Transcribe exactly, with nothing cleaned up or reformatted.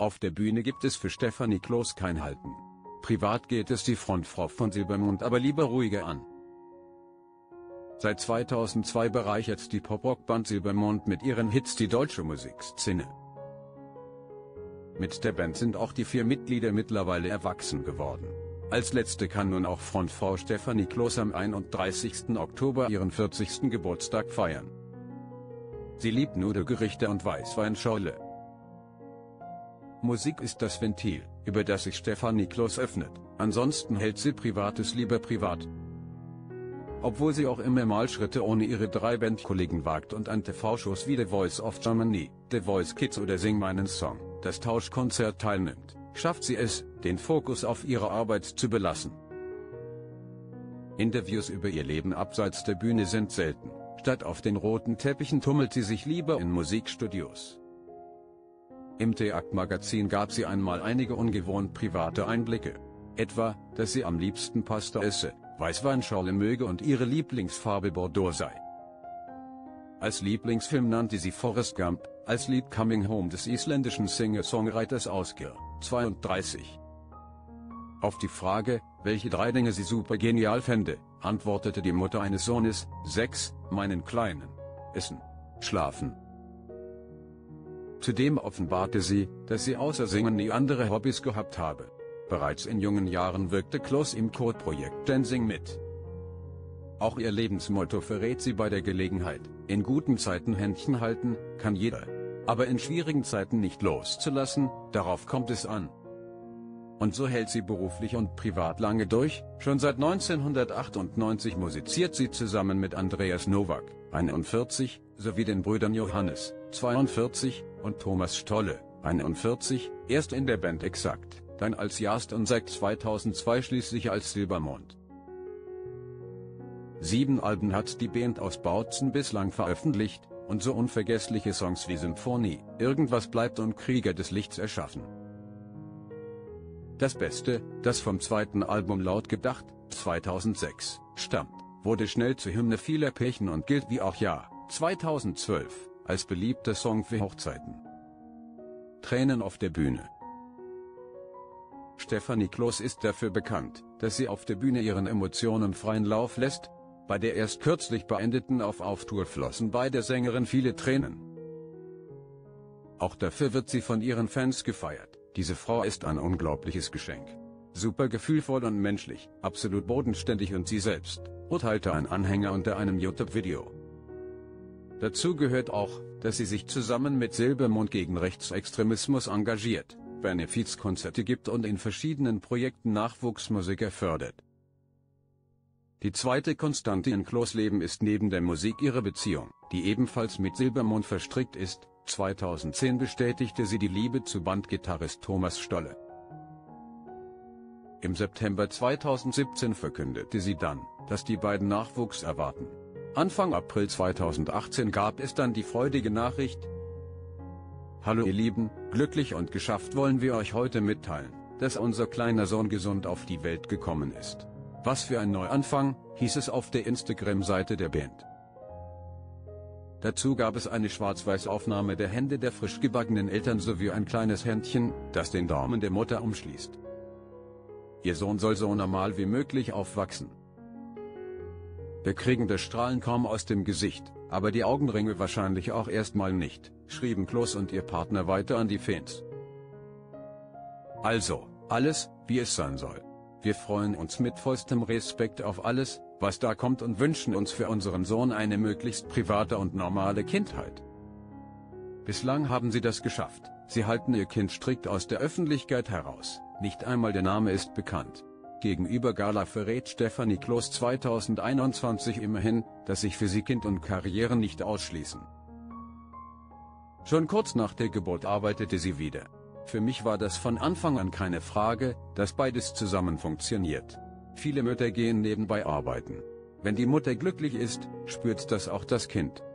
Auf der Bühne gibt es für Stefanie Kloss kein Halten. Privat geht es die Frontfrau von Silbermond aber lieber ruhiger an. Seit zweitausendzwei bereichert die Pop-Rock-Band Silbermond mit ihren Hits die deutsche Musikszene. Mit der Band sind auch die vier Mitglieder mittlerweile erwachsen geworden. Als letzte kann nun auch Frontfrau Stefanie Kloss am einunddreißigsten Oktober ihren vierzigsten Geburtstag feiern. Sie liebt Nudelgerichte und Weißweinschorle. Musik ist das Ventil, über das sich Stefanie Kloss öffnet, ansonsten hält sie Privates lieber privat. Obwohl sie auch immer mal Schritte ohne ihre drei Bandkollegen wagt und an T V-Shows wie The Voice of Germany, The Voice Kids oder Sing meinen Song, das Tauschkonzert teilnimmt, schafft sie es, den Fokus auf ihre Arbeit zu belassen. Interviews über ihr Leben abseits der Bühne sind selten, statt auf den roten Teppichen tummelt sie sich lieber in Musikstudios. Im T A C-Magazin gab sie einmal einige ungewohnt private Einblicke. Etwa, dass sie am liebsten Pasta esse, Weißweinschorle möge und ihre Lieblingsfarbe Bordeaux sei. Als Lieblingsfilm nannte sie Forrest Gump, als Lied Coming Home des isländischen Singer-Songwriters Ásgeir, zweiunddreißig. Auf die Frage, welche drei Dinge sie super genial fände, antwortete die Mutter eines Sohnes, Sex, meinen Kleinen. Essen. Schlafen. Zudem offenbarte sie, dass sie außer Singen nie andere Hobbys gehabt habe. Bereits in jungen Jahren wirkte Kloss im Code-Projekt Dancing mit. Auch ihr Lebensmotto verrät sie bei der Gelegenheit: In guten Zeiten Händchen halten, kann jeder. Aber in schwierigen Zeiten nicht loszulassen, darauf kommt es an. Und so hält sie beruflich und privat lange durch. Schon seit neunzehnhundertachtundneunzig musiziert sie zusammen mit Andreas Nowak, einundvierzig, sowie den Brüdern Johannes, zweiundvierzig, und Thomas Stolle, einundvierzig, erst in der Band Exakt, dann als Jast und seit zweitausendzwei schließlich als Silbermond. Sieben Alben hat die Band aus Bautzen bislang veröffentlicht, und so unvergessliche Songs wie Symphonie, Irgendwas bleibt und Krieger des Lichts erschaffen. Das Beste, das vom zweiten Album Laut gedacht, zweitausendsechs, stammt, wurde schnell zur Hymne vieler Pärchen und gilt wie auch Jahr zweitausendzwölf als beliebter Song für Hochzeiten. Tränen auf der Bühne. Stefanie Kloss ist dafür bekannt, dass sie auf der Bühne ihren Emotionen freien Lauf lässt. Bei der erst kürzlich beendeten Auf-Auf-Tour flossen bei der Sängerin viele Tränen. Auch dafür wird sie von ihren Fans gefeiert. Diese Frau ist ein unglaubliches Geschenk. Super gefühlvoll und menschlich, absolut bodenständig und sie selbst, urteilte ein Anhänger unter einem YouTube-Video. Dazu gehört auch, dass sie sich zusammen mit Silbermond gegen Rechtsextremismus engagiert, Benefizkonzerte gibt und in verschiedenen Projekten Nachwuchsmusiker fördert. Die zweite Konstante in Kloss' Leben ist neben der Musik ihre Beziehung, die ebenfalls mit Silbermond verstrickt ist. zweitausendzehn bestätigte sie die Liebe zu Bandgitarrist Thomas Stolle. Im September zweitausendsiebzehn verkündete sie dann, dass die beiden Nachwuchs erwarten. Anfang April zweitausendachtzehn gab es dann die freudige Nachricht: Hallo ihr Lieben, glücklich und geschafft wollen wir euch heute mitteilen, dass unser kleiner Sohn gesund auf die Welt gekommen ist. Was für ein Neuanfang, hieß es auf der Instagram-Seite der Band. Dazu gab es eine Schwarz-Weiß-Aufnahme der Hände der frisch gebackenen Eltern sowie ein kleines Händchen, das den Daumen der Mutter umschließt. Ihr Sohn soll so normal wie möglich aufwachsen. Wir kriegen das Strahlen kaum aus dem Gesicht, aber die Augenringe wahrscheinlich auch erstmal nicht, schrieben Kloss und ihr Partner weiter an die Fans. Also, alles, wie es sein soll. Wir freuen uns mit vollstem Respekt auf alles, was da kommt und wünschen uns für unseren Sohn eine möglichst private und normale Kindheit. Bislang haben sie das geschafft, sie halten ihr Kind strikt aus der Öffentlichkeit heraus, nicht einmal der Name ist bekannt. Gegenüber Gala verrät Stefanie Kloss zweitausendeinundzwanzig immerhin, dass sich für sie Kind und Karriere nicht ausschließen. Schon kurz nach der Geburt arbeitete sie wieder. Für mich war das von Anfang an keine Frage, dass beides zusammen funktioniert. Viele Mütter gehen nebenbei arbeiten. Wenn die Mutter glücklich ist, spürt das auch das Kind.